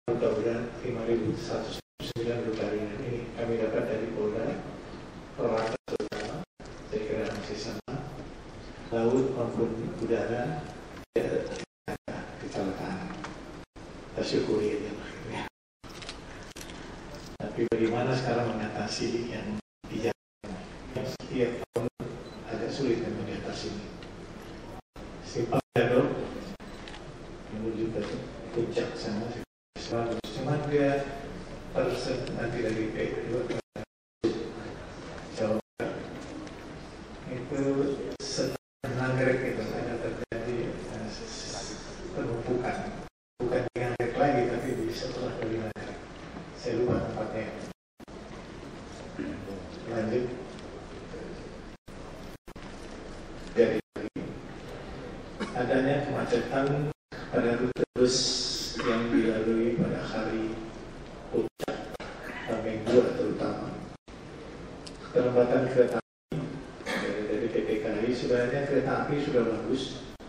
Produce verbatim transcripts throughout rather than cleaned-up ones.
mudah-mudahan lima ribu seratus sembilan puluh jaringan ini kami dapat dari Polda, peralatan terutama, saya kira masih sama, laut maupun udara, ya, kecelakaan. Kita syukuri aja. Tapi bagaimana sekarang mengatasi yang di jalan yang setiap tahun agak sulit yang mengatasi ini. Simpang Gadok menuju ke puncak sana, cuma dia persen nanti dari P dua Jawa Barat itu setengah nagrek itu ada terjadi penumpukan, bukan di nagrek lagi tapi di setelah dari nagrek. Saya lupa tempatnya. Lanjut. Dari adanya kemacetan pada rute bus yang dilalui pada hari puncak Minggu terutama. Keterlambatan kereta api dari, dari P T K I, sebenarnya kereta api sudah bagus.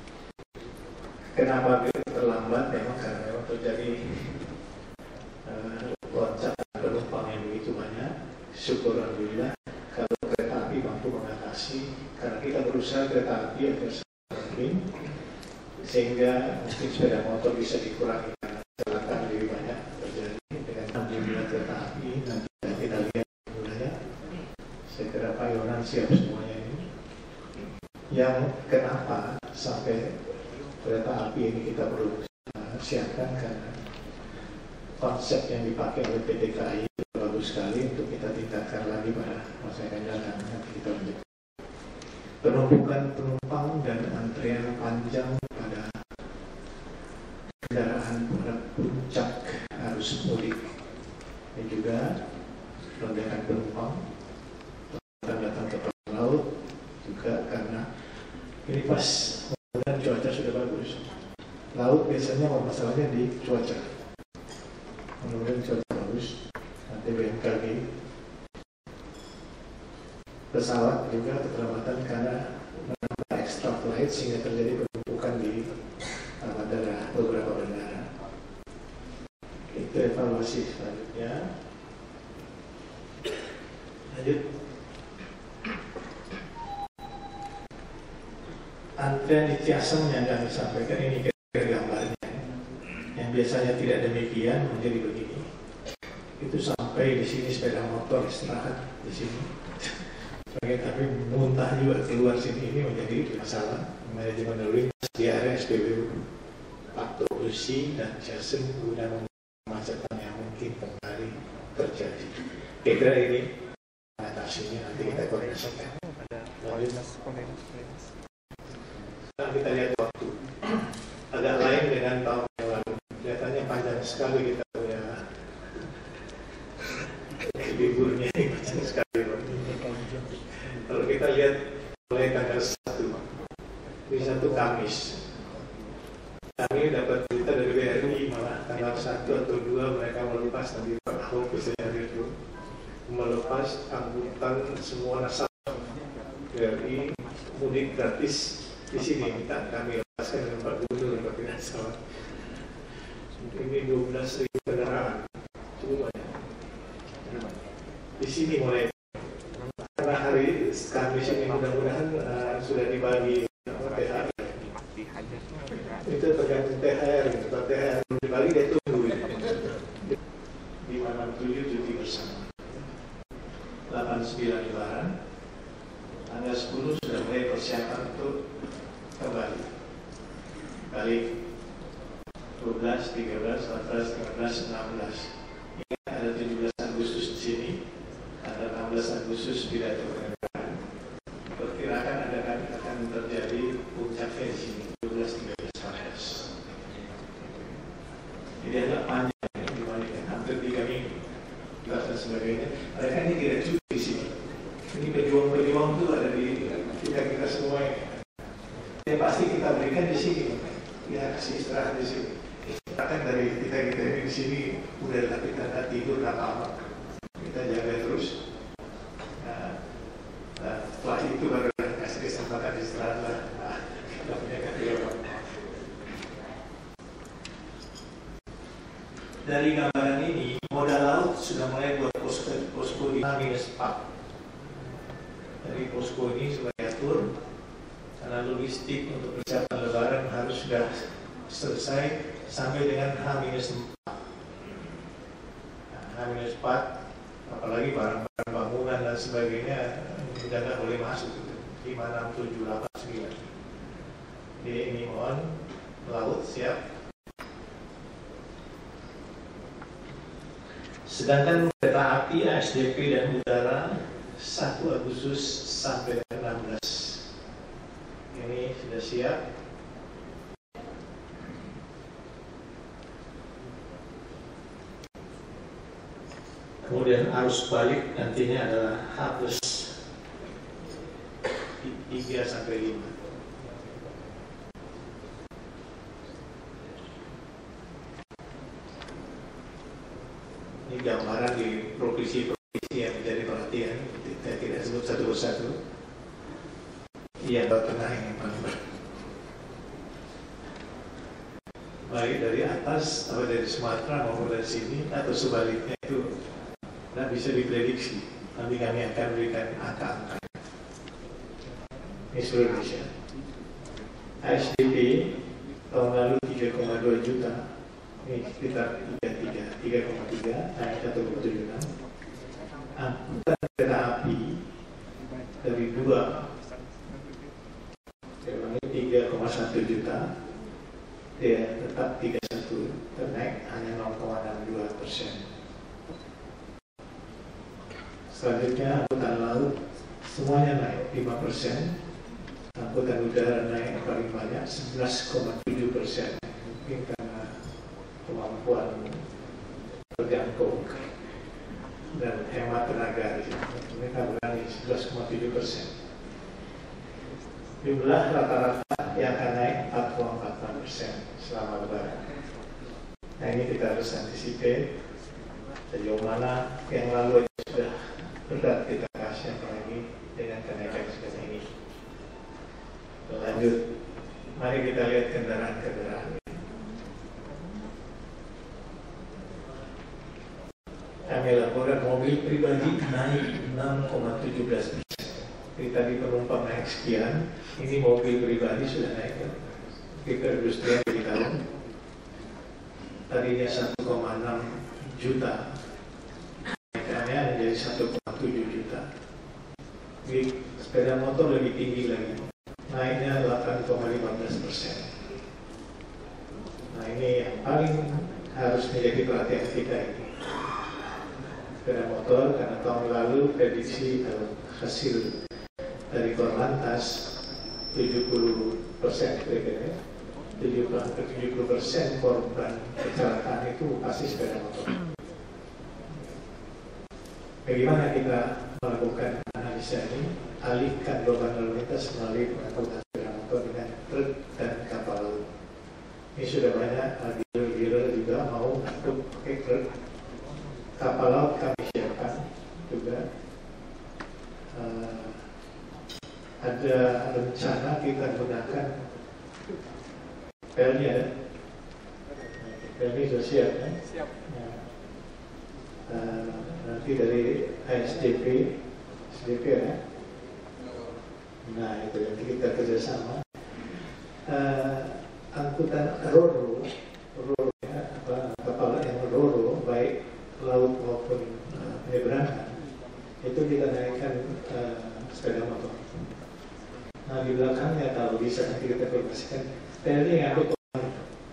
Kenapa terlambat? Memang karena memang terjadi uh, lonjakan penumpang yang begitu banyak. Syukur alhamdulillah kalau kereta api mampu mengatasi, karena kita berusaha kereta api agar mungkin sehingga mungkin sepeda motor bisa dikurangi karena kecelakaan lebih banyak terjadi dengan alhamdulillah kereta api. Nanti kita lihat mulanya. Saya kira Pak Yonan siap semuanya ini. Yang kenapa sampai kereta api ini kita perlu uh, siapkan karena konsep yang dipakai oleh P T K I bagus sekali untuk kita tingkatkan lagi pada masa yang akan datang. Nanti kita lanjut. Penumpukan penumpang dan antrian panjang pada kendaraan pada puncak arus mudik. Ini juga lonjakan penumpang datang datang ke laut juga karena ini pas dan cuaca sudah bagus. Laut biasanya masalahnya di cuaca. Mudah-mudahan cuaca bagus. Nanti B M K G pesawat juga keterlambatan karena menambah extra flight sehingga terjadi penumpukan di bandara, beberapa bandara. Itu evaluasi selanjutnya. Lanjut. Antrian di Tiasem yang kami sampaikan ini kira-kira gambarnya. Yang biasanya tidak demikian menjadi begini. Itu sampai di sini sepeda motor istirahat di sini. Sebagai tapi muntah juga keluar sini, ini menjadi masalah. Manajemen lalu lintas di area S P B U, Pak Usi dan Jasem guna kemacetan yang mungkin kembali terjadi. Kira ini mengatasinya nanti kita koordinasikan. Lalu sekarang kita lihat waktu agak lain dengan tahun yang lalu. Kelihatannya panjang sekali kita punya liburnya ini panjang sekali. Kalau kita lihat mulai tanggal satu, ini satu Kamis, kami dapat berita dari B R I malah tanggal satu atau dua mereka melepas, nanti Pak Ahok bisa hadir itu, melepas angkutan semua nasabah B R I mudik gratis di sini. Minta kami lepaskan dengan Pak Gubernur kalau tidak salah. Ini dua belas ribu kendaraan, cukup banyak. Di sini mulai. Karena hari Kamis ini mudah-mudahan uh, sudah dibagi apa, T H R. Itu tergantung T H R. Kalau T H R belum dibagi dia tunggu di mana tujuh cuti bersama. delapan sembilan Lebaran, tanggal sepuluh sudah mulai persiapan untuk kembali. Balik dua belas, tiga belas, empat belas, lima belas, enam belas. Ini ada tujuh belas Agustus di sini. Ada enam belas Agustus pidato kenegaraan. Perkirakan ada akan terjadi puncaknya di sini dua belas tiga belas empat belas. Jadi agak panjang dibandingkan hampir tiga minggu dan sebagainya. Mereka ini tidak cuti di sini. Ini berjuang-berjuang itu ada di kita kita semua ini. Yang pasti kita berikan di sini. Ya kasih istirahat di sini. Istirahat dari kita kita ini di sini udah tapi kita tidur tak lama. Kita jaga terus. Nah, nah, setelah itu baru kasih kesempatan istirahat lah. Nah, kita punya kata dari gambaran ini, modal laut sudah mulai buat posko, posko di H minus empat. Dari posko ini supaya atur, karena logistik untuk persiapan lebaran harus sudah selesai sampai dengan H minus empat. Nah, H minus empat, apalagi barang-barang bangunan dan sebagainya, sudah tidak boleh masuk. lima, enam, tujuh, delapan, sembilan. Jadi ini mohon, laut siap. Sedangkan kereta api, A S D P dan udara satu Agustus sampai enam belas. Ini sudah siap. Kemudian arus balik nantinya adalah H plus tiga sampai lima. Ini gambaran di provinsi-provinsi yang menjadi perhatian. Saya tidak sebut satu persatu. Iya, Jawa Tengah yang paling berat. Baik dari atas atau dari Sumatera maupun dari sini atau sebaliknya itu tidak bisa diprediksi. Nanti kami akan berikan angka-angka. Ini seluruh Indonesia. A S D P tahun lalu tiga koma dua juta. Ini sekitar tiga koma tiga, naik satu koma tujuh enam. Angkutan kereta api dari dua, ini tiga koma satu juta, dia tetap tiga puluh satu, ternaik hanya nol koma enam dua persen. Selanjutnya angkutan laut semuanya naik lima persen, angkutan udara naik yang paling banyak sebelas koma tujuh persen. Mungkin karena kemampuan terjangkau dan hemat tenaga di sini. Mereka berani sebelas koma tujuh persen. Jumlah rata-rata yang akan naik empat koma empat persen selama lebaran. Nah ini kita harus antisipasi sejauh mana yang lalu sudah berat kita kasih apalagi dengan kenaikan seperti ini. Lanjut, mari kita lihat kendaraan-kendaraan. Kami laporan mobil pribadi naik enam koma satu tujuh persen. Jadi tadi penumpang naik sekian, ini mobil pribadi sudah naik kan? Kita industri di tahun tadinya satu koma enam juta, naikannya menjadi satu koma tujuh juta. Jadi sepeda motor lebih tinggi lagi, naiknya delapan koma lima belas persen. Nah ini yang paling harus menjadi perhatian kita ini. Sepeda motor, karena tahun lalu prediksi atau hasil dari Korlantas tujuh puluh persen kira-kira tujuh puluh persen korban kecelakaan itu pasti sepeda motor. Bagaimana kita melakukan analisa ini? Alihkan beban lalu lintas melalui pengangkutan sepeda motor dengan truk dan kapal laut. Ini sudah banyak dealer-dealer juga mau untuk pakai truk. Kapal laut kami siapkan juga. Uh, ada rencana kita gunakan P L-nya. P L-nya sudah siap kan? Siap. Nah, uh, nanti dari A S D P, A S D P ya. Nah itu nanti kita kerjasama. Uh, angkutan Roro, Roro ya, apa, kapal yang Roro baik laut maupun uh, penyeberangan itu kita naikkan uh, sepeda motor. Nah di belakangnya kalau bisa nanti kita informasikan P L ini ngangkut orang.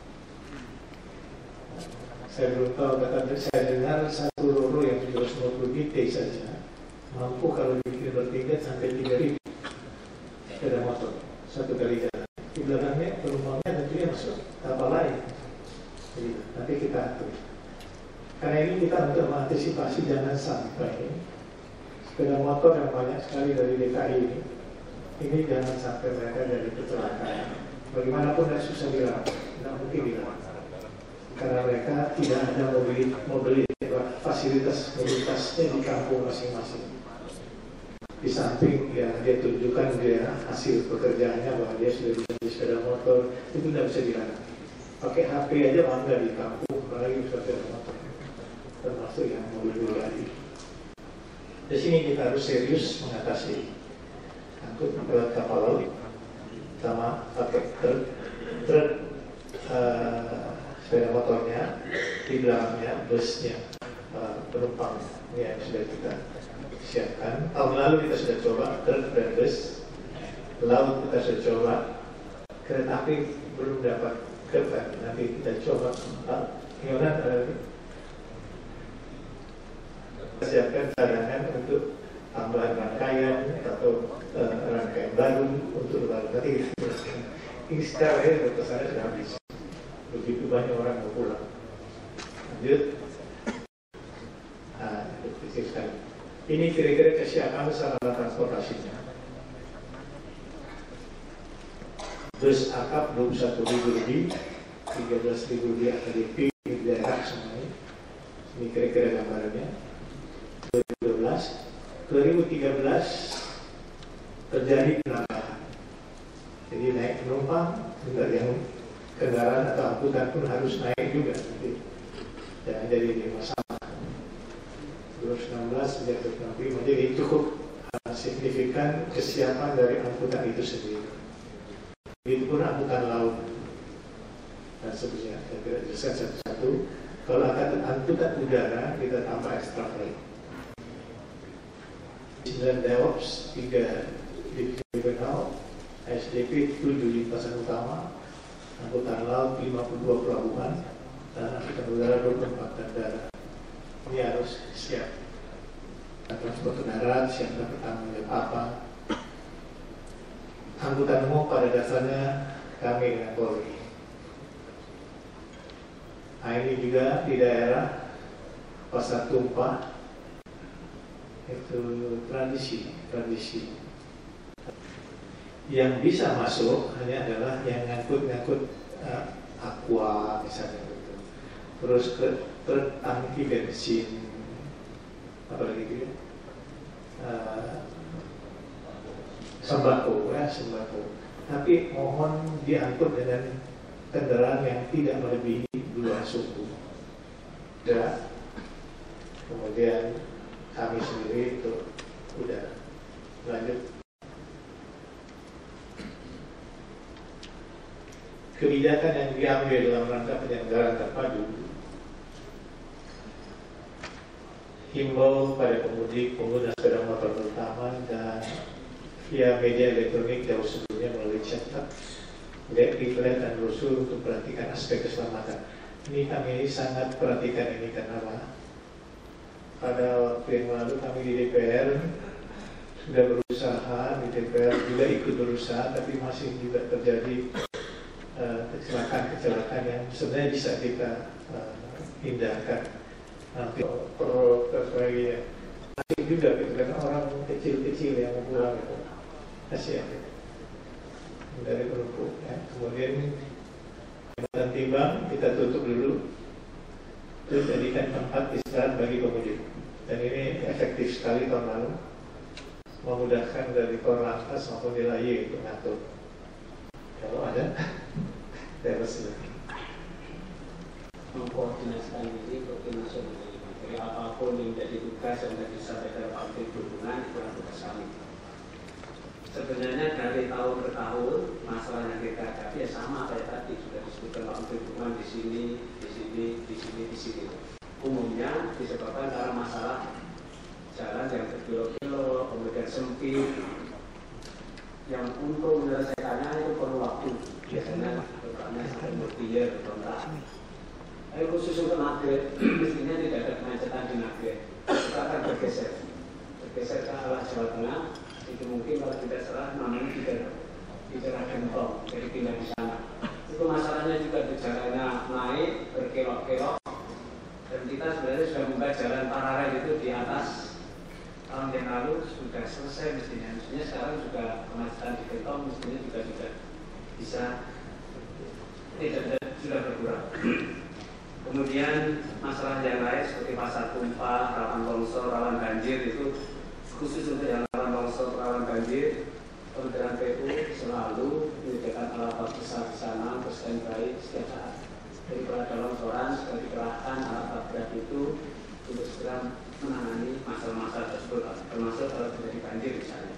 Saya belum tahu, kata saya dengar satu Roro yang tujuh ratus lima puluh B T saja mampu kalau bikin bertiga sampai tiga ribu sepeda motor satu kali jalan. Di belakangnya penumpangnya tentunya masuk kapal lain. Jadi nanti kita atur. Karena ini kita untuk mengantisipasi jangan sampai sepeda motor yang banyak sekali dari D K I ini, ini jangan sampai mereka jadi kecelakaan. Bagaimanapun tidak susah dilarang, tidak mungkin dilarang. Karena mereka tidak ada mobil, mobil fasilitas mobilitasnya di kampung masing-masing. Di samping ya dia tunjukkan dia hasil pekerjaannya bahwa dia sudah bisa di sepeda motor, itu tidak bisa dilarang. pakai H P aja bangga di kampung, apalagi sepeda motor, termasuk yang mobil pribadi. Di sini kita harus serius mengatasi angkut lewat kapal laut, sama pakai truk, truk uh, sepeda motornya, di belakangnya busnya, uh, penumpang yang sudah kita siapkan. Tahun lalu kita sudah coba truk dan bus, laut kita sudah coba, kereta api belum dapat keren. Nanti kita coba gimana uh, siapkan cadangan untuk tambahan rangkaian atau uh, rangkaian baru untuk lebaran. Nanti kita jelaskan. Ini secara ya kesannya sudah habis. Begitu banyak orang mau pulang. Lanjut. Nah, itu kecil sekali. Ini kira-kira kesiapan sarana transportasinya. Bus akap dua puluh satu ribu lebih, tiga belas ribu di A K D P di daerah semuanya. Ini kira-kira gambarannya. dua ribu tiga belas terjadi penambahan. Jadi naik penumpang, juga yang kendaraan atau angkutan pun harus naik juga. Jadi jangan jadi masalah. dua ribu enam belas sejak dua ribu enam belas jadi cukup uh, signifikan kesiapan dari angkutan itu sendiri. Itu pun angkutan laut dan sebagainya. Saya tidak jelaskan satu-satu. Kalau angkutan angkutan udara kita tambah extra flight. sembilan DevOps, tiga divisi regional, S D P tujuh lintasan utama, angkutan laut lima puluh dua pelabuhan, dan angkutan udara dua puluh empat bandara. Ini harus siap. Transport darat siap dan bertanggung jawab apa? Angkutan umum pada dasarnya kami dengan Polri. Nah, ini juga di daerah Pasar Tumpah itu tradisi, tradisi. Yang bisa masuk hanya adalah yang ngangkut-ngangkut uh, aqua misalnya gitu. Terus ke truk tangki bensin, apalagi gitu, uh, sembako ya sembako. Tapi mohon diangkut dengan kendaraan yang tidak melebihi dua suku. Ya. Kemudian kami sendiri itu udah lanjut. Kebijakan yang diambil dalam rangka penyelenggaraan terpadu, himbau pada pemudik pengguna sepeda motor terutama dan via media elektronik jauh sebelumnya melalui cetak, leaflet dan brosur untuk perhatikan aspek keselamatan. Ini kami sangat perhatikan ini karena apa? Pada waktu yang lalu kami di D P R sudah berusaha, di D P R juga ikut berusaha, tapi masih juga terjadi kecelakaan-kecelakaan uh, yang sebenarnya bisa kita uh, hindarkan. Nanti perlu terkait masih juga gitu, karena orang kecil-kecil yang mau pulang itu kasihan gitu. Dari penumpang. Ya. Kemudian jembatan timbang kita tutup dulu. Itu jadikan tempat istirahat bagi pemudik. Dan ini efektif sekali tahun lalu, memudahkan dari Korlantas maupun di L A Y untuk ngatur. Kalau ada, terus lagi. Mengkoordinasikan ini, koordinasi dari apapun yang menjadi tugas yang tadi disampaikan Pak Menteri Perhubungan itu adalah tugas kami. Sebenarnya dari tahun ke tahun masalah yang kita hadapi ya sama kayak tadi sudah disebutkan Pak Menteri Perhubungan di sini, di sini, di sini, di sini. Umumnya disebabkan karena masalah jalan yang berkilo-kilo, kemudian sempit, yang untuk menyelesaikannya itu perlu waktu. Biasanya programnya sampai berbiaya berkontak. Tapi khusus untuk Nagrek, mestinya tidak ada kemacetan di Nagrek. Kita akan bergeser, bergeser ke arah Jawa Tengah. Itu mungkin kalau tidak salah namanya tidak bicara gentong, jadi pindah di sana. Itu masalahnya juga di jalannya naik berkelok-kelok. Dan kita sebenarnya sudah membuat jalan paralel itu di atas tahun yang lalu sudah selesai mestinya. Mestinya sekarang juga kemacetan di gentong mestinya juga sudah bisa tidak sudah berkurang. Kemudian masalah yang lain seperti pasar tumpah, rawan longsor, rawan banjir itu khusus untuk yang rawan longsor, rawan banjir, Kementerian P U selalu menyediakan alat besar di sana untuk standby setiap saat. Jadi kalau ada longsoran, segera dikerahkan alat berat itu untuk segera menangani masalah-masalah tersebut, termasuk kalau terjadi banjir misalnya.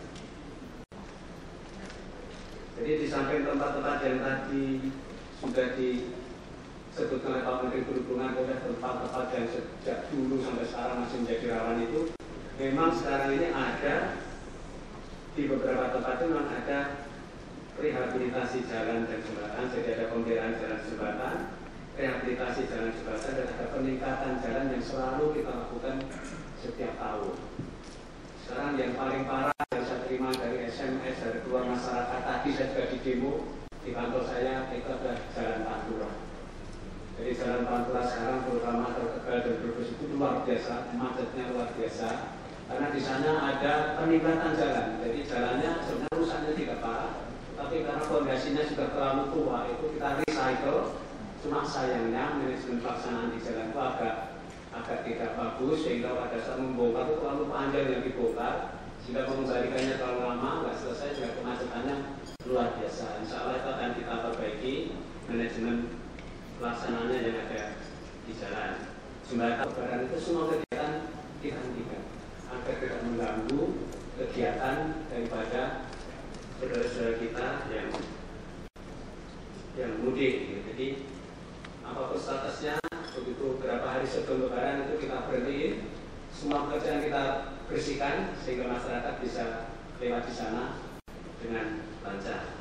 Jadi di samping tempat-tempat yang tadi sudah disebutkan oleh Pak Menteri Perhubungan, ada tempat-tempat yang sejak dulu sampai sekarang masih menjadi rawan itu, memang sekarang ini ada di beberapa tempat itu memang ada rehabilitasi jalan dan jembatan, jadi ada pemeliharaan jalan jembatan, rehabilitasi jalan jembatan, dan ada peningkatan jalan yang selalu kita lakukan setiap tahun. Sekarang yang paling parah yang saya terima dari S M S dari keluar masyarakat, tadi saya juga di demo di kantor saya, itu adalah jalan Pantura. Jadi jalan Pantura sekarang terutama Tegal dan Brebes itu luar biasa, macetnya luar biasa, karena di sana ada peningkatan jalan. Jadi jalannya sebenarnya rusaknya tidak parah, tapi karena fondasinya sudah terlalu tua, itu kita recycle. Cuma sayangnya manajemen pelaksanaan di jalan itu agak agak tidak bagus, sehingga pada saat membongkar itu terlalu panjang yang dibongkar, sehingga mengembalikannya terlalu lama, nggak selesai, sehingga kemacetannya luar biasa. Insya Allah itu akan kita perbaiki manajemen pelaksanaannya yang ada di jalan. Jembatan lebaran itu semua kegiatan kita hentikan agar tidak mengganggu kegiatan daripada saudara-saudara kita yang yang mudik. Jadi apapun statusnya, begitu berapa hari sebelum lebaran itu kita berhentiin, semua pekerjaan kita bersihkan sehingga masyarakat bisa lewat di sana dengan lancar.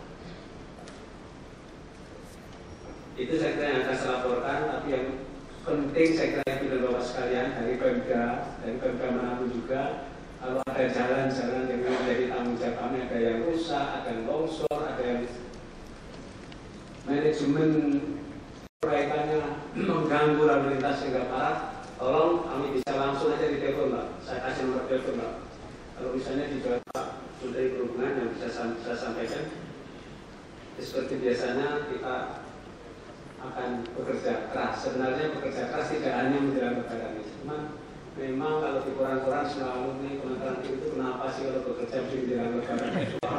Itu saya kira yang akan saya laporkan, tapi yang penting saya kira itu dan Bapak sekalian dari Pemda, dari Pemda manapun juga, kalau ada jalan-jalan yang menjadi tanggung jawab kami, ada yang rusak, ada yang longsor, ada yang manajemen perbaikannya mengganggu lalu lintas sehingga parah, tolong kami bisa langsung aja di telepon, Pak. Saya kasih nomor telepon, Pak. Kalau misalnya di Pak Menteri Perhubungan yang bisa saya sampaikan, seperti biasanya kita akan bekerja keras. Sebenarnya bekerja keras tidak hanya menjelang lebaran, cuma memang kalau di koran-koran selalu nih komentar itu kenapa sih kalau bekerja di menjelang lebaran?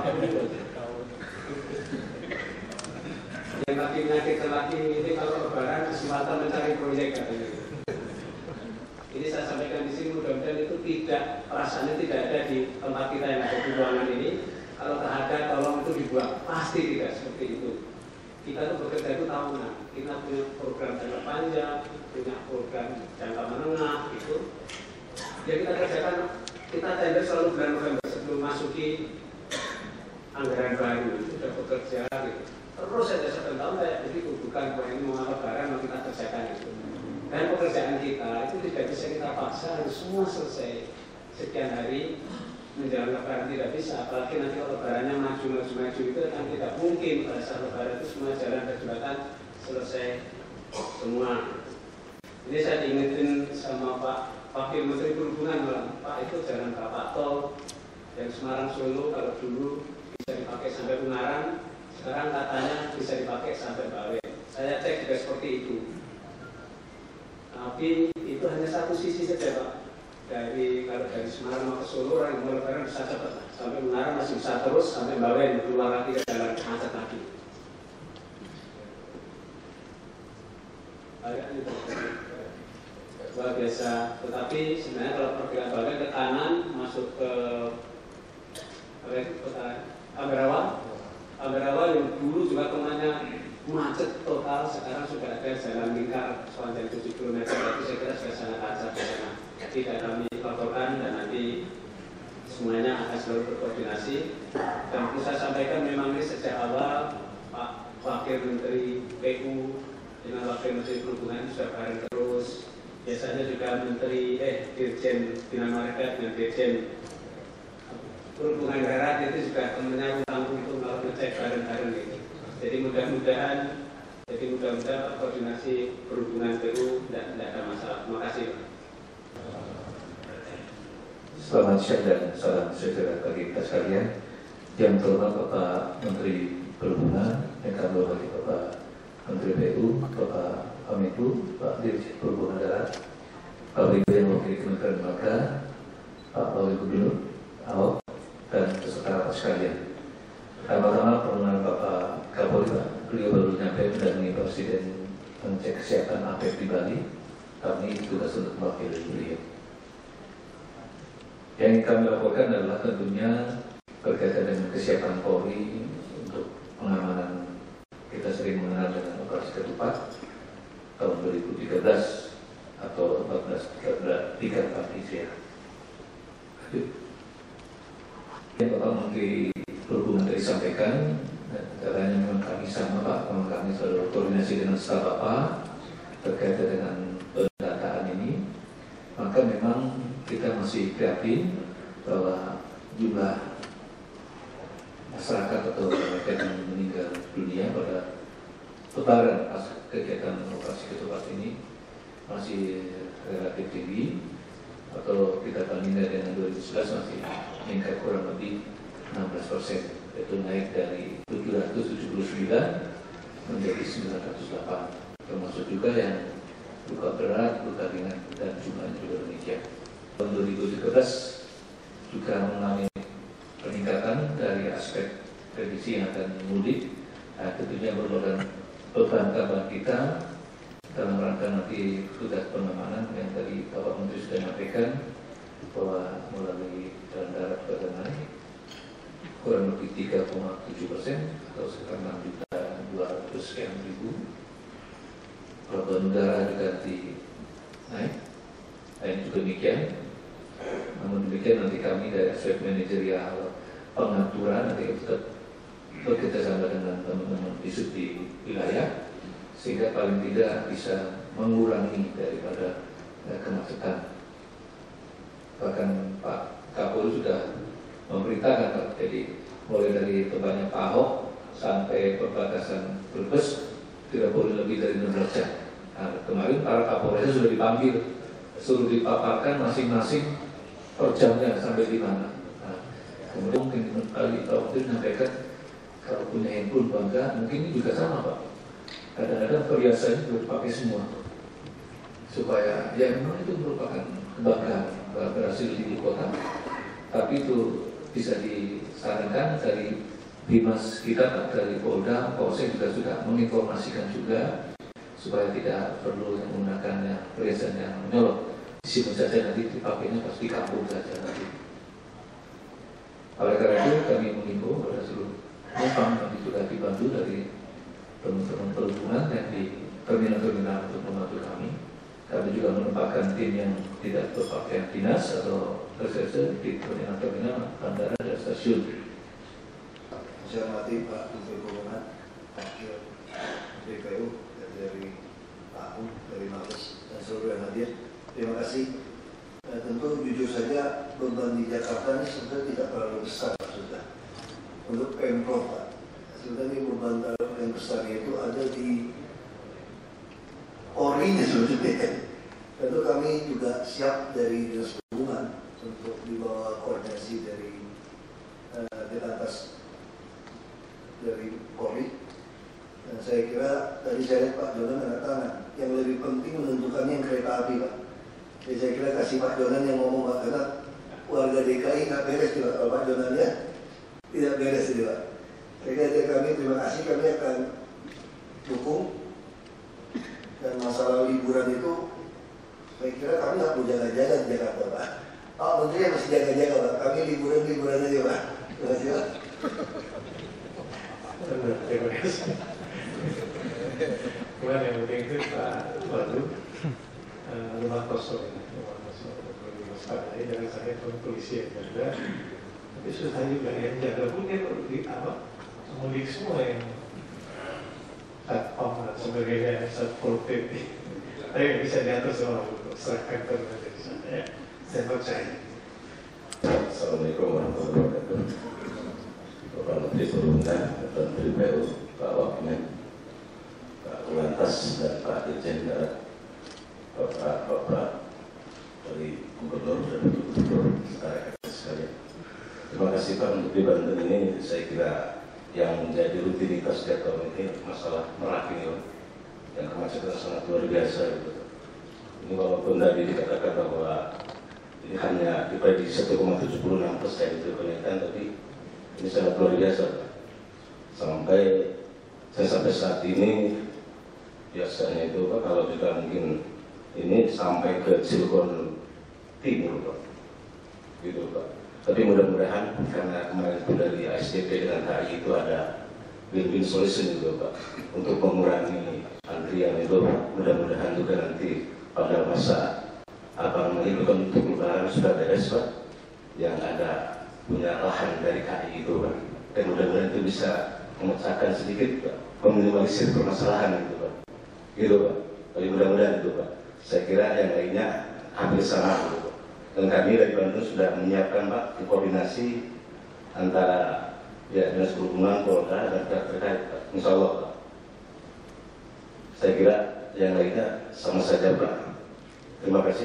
Yang lagi penyakit lagi ini kalau lebaran kesempatan mencari proyek katanya. Ini saya sampaikan di sini, mudah-mudahan itu tidak, perasaannya tidak ada di tempat kita yang ada di ruangan ini. Kalau tak ada, tolong itu dibuat. Pasti tidak seperti itu. Kita tuh bekerja itu tahunan. Kita punya program jangka panjang, punya program jangka menengah, gitu. Jadi kita kerjakan, kita tender selalu bulan November sebelum masuki anggaran baru, itu sudah bekerja, gitu. Terus saja satu tahun kayak begitu, bukan bahwa ini mau lebaran mau kita kerjakan itu. Dan pekerjaan kita itu tidak bisa kita paksa harus semua selesai sekian hari menjelang lebaran, tidak bisa. Apalagi nanti kalau lebarannya maju-maju-maju itu kan tidak mungkin pada saat lebaran itu semua jalan dan jembatan selesai semua. Ini saya diingetin sama Pak Wakil Menteri Perhubungan malam, Pak itu jalan Bapak Tol yang Semarang Solo kalau dulu bisa dipakai sampai Ungaran, sekarang katanya bisa dipakai sampai Bawen. Saya cek juga seperti itu. Tapi itu hanya satu sisi saja, Pak. Dari kalau dari Semarang mau ke Solo, orang yang mau lebaran bisa cepat. Sampai Ungaran masih bisa terus, sampai Bawen keluar lagi ke jalan macet lagi. Agak itu luar biasa. Tetapi sebenarnya kalau pertigaan Bawen ke kanan masuk ke apa itu kota Ambarawa, Ambarawa yang dulu juga temannya macet total, sekarang sudah ada jalan lingkar sepanjang tujuh kilometer, tapi saya kira sudah sangat lancar di sana. Tidak kami laporkan dan nanti semuanya akan selalu berkoordinasi. Dan perlu saya sampaikan memang ini sejak awal Pak Wakil Menteri P U dengan Wakil Menteri Perhubungan sudah bareng terus. Biasanya juga Menteri eh Dirjen Bina Marga dengan Dirjen Perhubungan Darat itu juga temennya utang itu kalau ngecek bareng-bareng gitu. Jadi mudah-mudahan, jadi mudah-mudahan koordinasi perhubungan P U tidak, tidak ada masalah. Terima kasih. Selamat siang dan salam sejahtera bagi kita sekalian. Yang terhormat Bapak Menteri Perhubungan, yang kami hormati Bapak Menteri P U, Bapak Amitu, Pak Dirjen Perhubungan Darat, Pak Ibu yang mewakili Kementerian Lembaga, Pak Wakil Gubernur, Ahok, dan peserta rapat sekalian. Pertama-tama permohonan Bapak Kapolri, Pak, beliau baru nyampe mendampingi Presiden mengecek kesehatan A P E P di Bali, kami tugas untuk mewakili beliau. Yang kami laporkan adalah tentunya berkaitan dengan kesiapan Polri untuk pengamanan. Kita sering mengenal dengan operasi ketupat tahun dua ribu tiga belas atau empat belas tiga puluh empat Hijriah. Yang Bapak Menteri Perhubungan tadi sampaikan, caranya memang kami sama Pak, memang kami selalu koordinasi dengan staf Bapak terkait dengan pendataan ini. Maka memang kita masih prihatin bahwa jumlah masyarakat atau mereka yang meninggal dunia pada lebaran pas kegiatan operasi ketupat ini masih relatif tinggi, atau kita bandingkan dengan dua ribu sebelas masih meningkat kurang lebih enam belas persen, yaitu naik dari tujuh ratus tujuh puluh sembilan menjadi sembilan ratus delapan, termasuk juga yang luka berat, luka ringan, dan jumlahnya juga demikian. Tahun dua ribu tiga belas juga mengalami peningkatan dari aspek prediksi yang akan mudik. Nah, tentunya merupakan beban tambahan kita dalam rangka nanti tugas pengamanan yang tadi Bapak Menteri sudah sampaikan bahwa melalui jalan darat pada naik kurang lebih tiga koma tujuh persen atau sekitar enam juta dua ratus sekian ribu. Pelabuhan udara juga di naik. Nah, ini juga demikian. Namun demikian nanti kami dari aspek manajerial pengaturan nanti tetap bekerjasama dengan teman-teman di di wilayah sehingga paling tidak bisa mengurangi daripada eh, kemacetan. Bahkan Pak Kapolri sudah memerintahkan Pak, jadi mulai dari tempatnya Pak Ahok sampai perbatasan Brebes tidak boleh lebih dari enam belas jam. Nah, kemarin para Kapolri sudah dipanggil, suruh dipaparkan masing-masing per jamnya sampai di mana. Nah, kemudian mungkin kali Pak Menteri menyampaikan kalau punya handphone bangga, mungkin ini juga sama Pak. Kadang-kadang perhiasannya juga dipakai semua, supaya ya memang itu merupakan kebanggaan berhasil di ibu kota. Tapi itu bisa disarankan dari Bimas kita Pak, dari Polda, Polsek juga sudah menginformasikan juga supaya tidak perlu yang menggunakan perhiasan yang menyolok. Di sini saja nanti dipakainya pasti kampung saja nanti. Oleh karena itu kami mengimbau pada seluruh penumpang nanti juga dibantu dari teman-teman perhubungan yang di terminal-terminal untuk membantu kami. Kami juga menempatkan tim yang tidak berpakaian dinas atau reserse di terminal-terminal, bandara dan stasiun. Saya hormati Pak Menteri Perhubungan, Wakil D P U dari Pak U, dari Mabes dan seluruh yang hadir. Terima kasih. Nah, tentu jujur saja beban di Jakarta ini sudah tidak terlalu besar sudah. Untuk Pemprov Pak, sebenarnya beban yang besar itu ada di Polri-nya sebetulnya. Tentu kami juga siap dari Dinas Perhubungan untuk dibawa koordinasi dari uh, di atas dari Polri. Dan saya kira tadi saya lihat Pak Jonan tanda tangan. Yang lebih penting menentukannya yang kereta api Pak. Jadi saya kira kasih Pak Jonan yang ngomong Pak, karena warga D K I nggak beres juga kalau Pak Jonan ya tidak beres juga Pak. Saya kira kami terima kasih, kami akan dukung. Dan masalah liburan itu saya kira kami nggak perlu jaga-jaga di Jakarta Pak. Pak Menteri yang masih jaga-jaga Pak, kami liburan-liburan aja Pak. Terima kasih Pak. Terima kasih. Kemudian yang penting itu Pak Wadu, uh, rumah kosong, rumah kosong perlu diwaspadai, jangan sampai polisi yang jaga. Tapi susah juga yang jaga pun dia perlu di apa? Mudik semua yang satpam dan sebagainya, satpol P P. Tapi bisa diatur semua untuk serahkan ke dari sana ya. Saya percaya. Assalamualaikum warahmatullahi wabarakatuh. Bapak Menteri Perhubungan, Bapak Menteri P U, Pak Wakmen, Pak Kulantas dan Pak Dirjen Darat, Bapak-Bapak dari Gubernur dan Gubernur secara sekalian. Terima kasih Pak untuk di Banten ini. Saya kira yang menjadi rutinitas setiap tahun ini masalah Merak ini, yang kemacetan sangat luar biasa. Gitu. Ini walaupun tadi dikatakan bahwa ini hanya diprediksi satu koma tujuh enam persen itu kenaikan, tapi ini sangat luar biasa. Sampai saya sampai saat ini biasanya itu Pak, kalau juga mungkin ini sampai ke Cilegon Timur Pak, gitu Pak. Tapi mudah-mudahan karena kemarin itu dari A S D P dengan K A I itu ada win-win solution juga Pak, untuk mengurangi antrian itu Pak. Mudah-mudahan juga nanti pada masa apa namanya itu kan untuk lebaran sudah beres Pak, yang ada punya lahan dari K A I itu Pak, dan mudah-mudahan itu bisa memecahkan sedikit Pak, meminimalisir permasalahan itu Pak, gitu Pak. Tapi mudah-mudahan itu Pak. Saya kira yang lainnya hampir sama gitu Pak. Dan kami dari Bandung sudah menyiapkan Pak koordinasi antara ya Dinas Perhubungan, Polda dan pihak terkait Pak. Insya Allah Pak. Saya kira yang lainnya sama saja Pak. Terima kasih.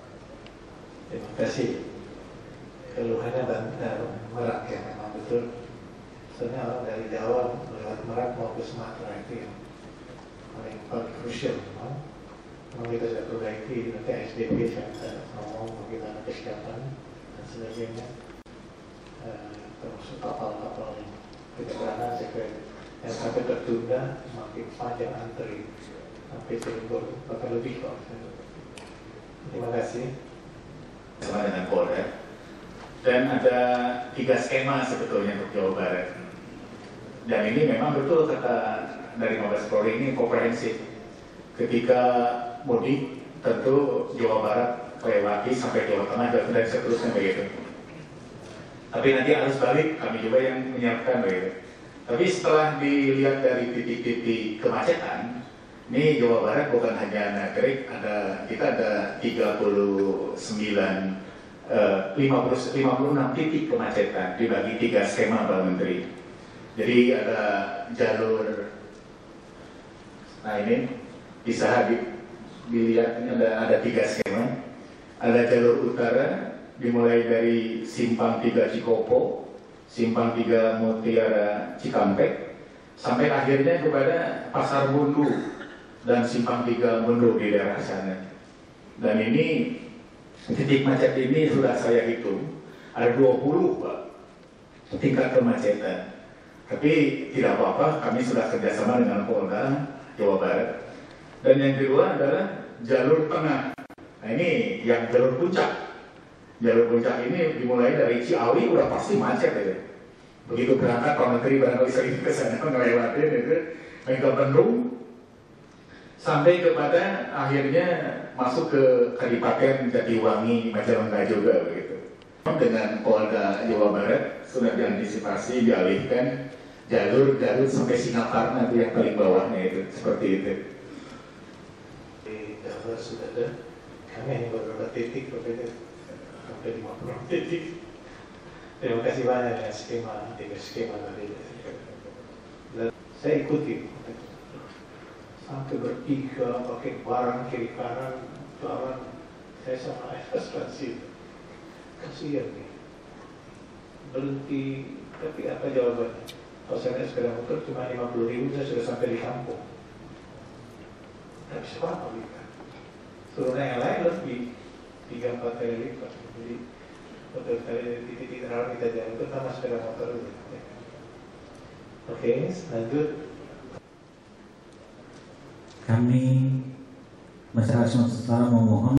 Terima kasih. Keluhannya Bandar Merak ya, memang betul. Soalnya orang dari Jawa lewat Merak mau ke Sumatera itu yang paling paling krusial memang. Memang kita sudah perbaiki, nanti A S D P saya ngomong bagaimana kesiapan dan sebagainya, uh, termasuk kapal-kapal yang kedatangan sekret yang sampai tertunda semakin panjang antri sampai Cilegon bahkan lebih kok. Terima kasih. Sama dengan Polda, dan ada tiga skema sebetulnya untuk Jawa Barat, dan ini memang betul kata dari Mabes Polri, ini komprehensif. Ketika mudik tentu Jawa Barat melewati sampai Jawa Tengah dan seterusnya begitu. Tapi nanti arus balik kami juga yang menyiapkan begitu. Tapi setelah dilihat dari titik-titik kemacetan, ini Jawa Barat bukan hanya Nagrek, ada kita ada tiga puluh sembilan, lima puluh enam titik kemacetan dibagi tiga skema Pak Menteri. Jadi ada jalur, nah ini bisa di, dilihat ini ada ada tiga skema. Ada jalur utara dimulai dari Simpang tiga Cikopo, Simpang tiga Mutiara Cikampek, sampai akhirnya kepada Pasar Bundu dan Simpang tiga Bundu di daerah sana. Dan ini titik macet ini sudah saya hitung ada dua puluh Pak tingkat kemacetan. Tapi tidak apa-apa, kami sudah kerjasama dengan Polda Jawa Barat. Dan yang kedua adalah jalur tengah. Nah ini yang jalur puncak. Jalur puncak ini dimulai dari Ciawi udah pasti macet ya. Begitu berangkat Pak Menteri barangkali sering ke sana ngelewatin itu, ke Bandung, sampai kepada akhirnya masuk ke Kadipaten Jatiwangi, Majalengka juga begitu. Dengan Polda Jawa Barat sudah diantisipasi, dialihkan jalur Garut sampai Singaparna itu yang paling bawahnya itu, seperti itu. Di Jawa sudah ada, kami hanya beberapa titik berbeda, sampai lima puluh titik. Terima kasih banyak ya skema, tiga skema tadi. Dan saya ikuti, sampai bertiga pakai barang kiri kanan, barang saya sama asuransi. Kasihan nih, berhenti, tapi apa jawabannya? Kalau saya naik sepeda motor cuma lima puluh ribu, saya sudah sampai di kampung. Tidak bisa apa kita. Suruh naik yang lain lebih tiga empat kali lipat. Jadi betul sekali dari titik-titik terlalu kita jalan, terutama sepeda motor dulu. Oke, lanjut. Kami masyarakat Sumatera Utara memohon